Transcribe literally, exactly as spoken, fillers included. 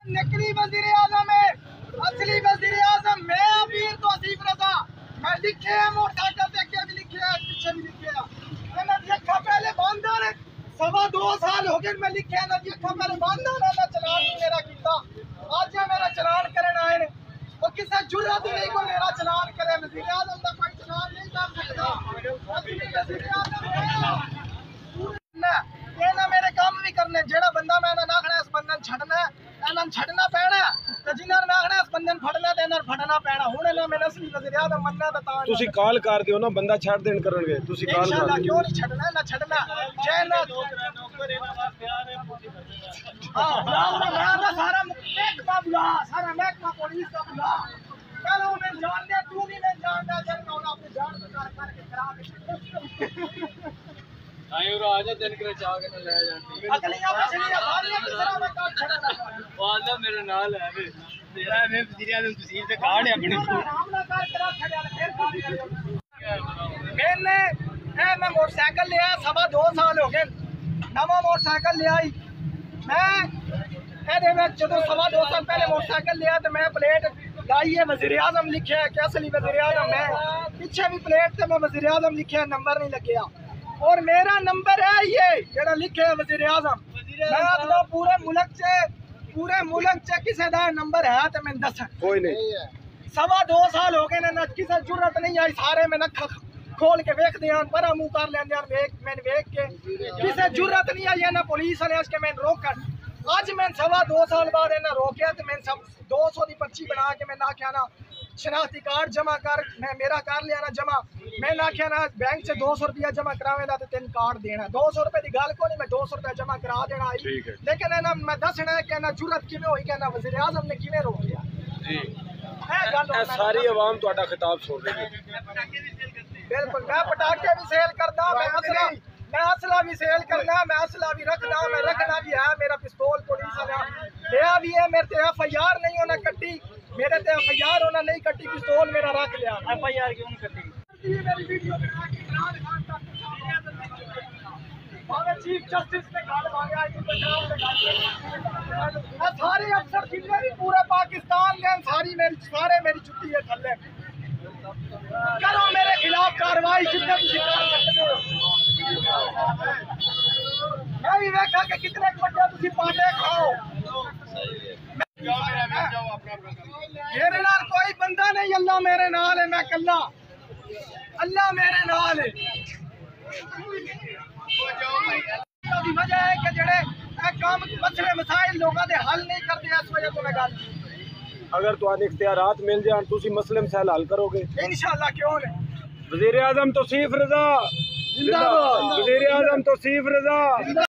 नकली वजीर आजम है, असली वजीर आजम मैं अमीर तो आसिफ रजा। मैं लिखे है मोटरसाइकिल से के भी लिखे है, पीछे भी लिखे है। मैंने देखा पहले बांधर सवा दो साल हो गए मैं लिखे ना देखा पहले बांधर ना चलान मेरा किया। आज मेरा चलान करने आए और किसी जुर्रत ही नहीं को मेरा चलान करे। वजीर आजम का कोई चलान नहीं कर सकता। असली वजीर आजम ये ना मेरे काम भी करने जेड़ा बंदा मैंने नाखना इस बंदन छड़ना ਇਹਨਾਂ ਛੱਡਣਾ ਪੈਣਾ ਤੇ ਜਿਨ੍ਹਾਂ ਨੇ ਆਖਣਾ ਇਸ ਬੰਦੇ ਨੂੰ ਫੜਨਾ ਤੇ ਇਹਨਾਂ ਨੂੰ ਫੜਨਾ ਪੈਣਾ। ਹੁਣ ਇਹਨਾਂ ਮੈਨੂੰ ਅਸਲੀ ਵਜ਼ੀਰ ਆਜ਼ਮ ਮੰਨਣਾ ਤਾਂ ਤਾਂ ਤੁਸੀਂ ਕਾਲ ਕਰ ਦਿਓ ਨਾ ਬੰਦਾ ਛੱਡ ਦੇਣ ਕਰਨਗੇ। ਤੁਸੀਂ ਕਾਲ ਕਰ ਇਨਸ਼ਾਅੱਲਾ ਕਿਉਂ ਨਹੀਂ ਛੱਡਣਾ ਨਾ ਛੱਡਣਾ ਜੇ ਨਾ ਹਾਂ ਮੈਂ ਤਾਂ ਸਾਰਾ ਮਹਿਕਮਾ ਬੁਲਾ ਸਾਰਾ ਮਹਿਕਮਾ ਪੁਲਿਸ ਦਾ ਬੁਲਾ ਚਲੋ ਮੈਂ ਜਾਣਦਾ ਤੂੰ ਨਹੀਂ ਮੈਂ ਜਾਣਦਾ ਜਦ ਮੈਂ ਆਪਣੀ ਜਾਨ ਬਚਾ ਕਰਕੇ ਖਰਾਬ आयो राजा दिन करे चाह के ले जाती अगलियां पिछलियां सारियां किस तरह में काट छड़ना वाला मेरे नाल है वे तेरा मैं वजीर आजम तहसील से कार्ड है अपने आराम ना कर तेरा छड़या फिर काट मैंने ए मैं मोटरसाइकिल लिया सवा दो साल हो गए नवा मोटरसाइकिल लिया ही मैं एदे विच जदों सवा दो साल पहले मोटरसाइकिल लिया तो मैं प्लेट लाई है वजीर आजम लिखा है कि असली वजीर आजम मैं पीछे भी प्लेट से मैं वजीर आजम लिखा है नंबर नहीं लगे और मेरा नंबर है ये जेड़ा लिखे है वजीर आजम। मैं अपना पूरे मुल्क से पूरे मुल्क से किसी का नंबर है तो मैं दस कोई नहीं सवा दो साल हो गए ना किसी जरूरत नहीं आई सारे मैं अखा खोल के वेख दिया बड़ा मुंह कर लेंदे वेख मैंने वेख के किसी जरूरत नहीं आई ना पुलिस वाले के मैं रोकन अज मैं सवा दो साल बाद इन्हें रोकया तो मैं सब दो सौ की पर्ची बना के मैं आख्या ना शनाख्ती कार्ड जमा कर मैं मेरा कर लिया ना जमा मैं आख्या ना बैंक से दो सौ रुपया जमा करावेगा तो तेन कार्ड देना दो सौ रुपए की गल को नहीं मैं दो सौ रुपया जमा करा देना आई लेकिन है ना मैं दसना है कि ना जरूरत किवें होई कि ना वजीर आजम ने किवें रोकिया जी ए सारी आवाम ਤੁਹਾਡਾ खिताब सुन रही है। बिल्कुल मैं पटाखे भी सेल करदा मैं असला मैं असला भी सेल करना मैं असला भी रखना मैं रखना भी है मेरा पिस्तौल पुलिस वाला लिया भी है मेरे ते एफ आई आर नहीं होना कट्टी मेरे ते एफ आई आर होना नहीं कट्टी पिस्तौल मेरा रख लिया एफ आई आर क्यों नहीं कट्टी मेरी वीडियो बना के इमरान खान तक भावे चीफ जस्टिस ने गल मांगे आई पंजाब में गल सारे अफसर जितने भी पूरे पाकिस्तान के सारी मेरी सारे मेरी छुट्टी है थल्ले करो मेरे खिलाफ कार्रवाई जितने तुम कर सकते हो। मैं भी देखा कि कितने बड़े तुम पाटे खाओ मेरे नाल कोई बंदा नहीं अल्लाह मेरे नाल है मैं कल्ला अल्लाह मेरे नाल है। वजह है कि जेड़े काम मसले मसाइल लोगों के हल नहीं करते इस वजह तो मैं गल अगर तुहानू इख्तियारात मिल जान तुसी मसले मसाइल हल करोगे इंशाअल्लाह क्यों नहीं। वजीर आजम तौसीफ रजा जिंदाबाद वजीर आजम तौसीफ रजा।